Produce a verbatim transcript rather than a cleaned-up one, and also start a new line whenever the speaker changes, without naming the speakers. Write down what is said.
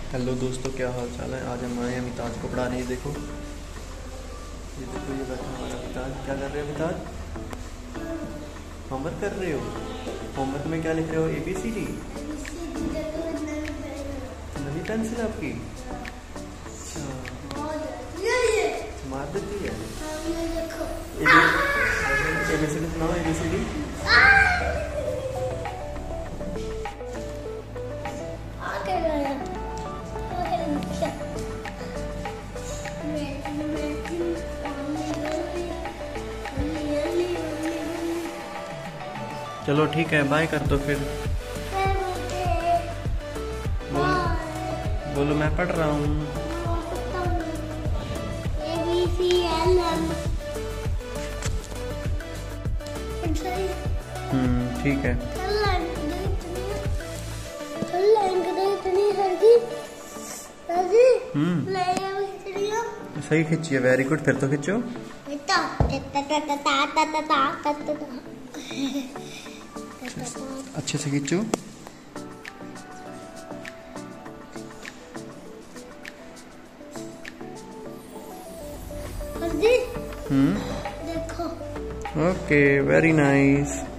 Hello दोस्तों, क्या हाल चाल है। आज हम आए हैं अमिताज को पढ़ाने। ये देखो ये देखो ये बैठा हमारा अमिताज। क्या कर रहे हो अमिताज? होमवर्क कर रहे हो? होमवर्क में क्या लिख रहे हो? A B C D. नई पेंसिल आपकी? अच्छा, मार देती है। ए बी सी डी सुनाओ। ए बी सी डी चलो ठीक है, बाय कर दो फिर। बोल, बोलो मैं पढ़ रहा हूँ। हम्म ठीक है। हम्म सही खींची है, वेरी गुड। फिर तो खींचो। अच्छे से खींचो। हम्म
देखो।
Okay, very nice.